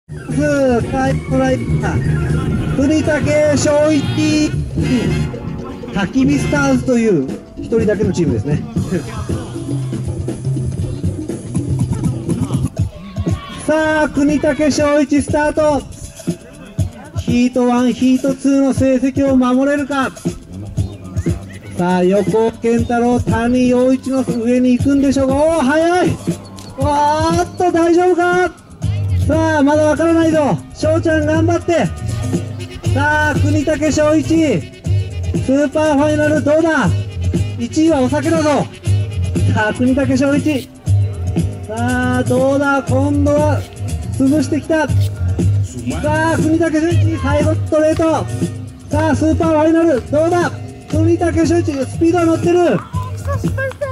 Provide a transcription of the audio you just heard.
最後ライター国武正一焚き火スターズという一人だけのチームですね。さあ国武正一スタート。ヒート1ヒート2の成績を守れるか。さあ横尾健太郎谷陽一の上に行くんでしょうか。おお速い。おーっと大丈夫か。さあまだわからないぞ。翔ちゃん頑張って。さあ国武正一スーパーファイナルどうだ。1位はお酒だぞ。さあ国武正一さあどうだ。今度は潰してきた。さあ国武正一最後ストレート。さあスーパーファイナルどうだ。国武正一スピード乗ってる。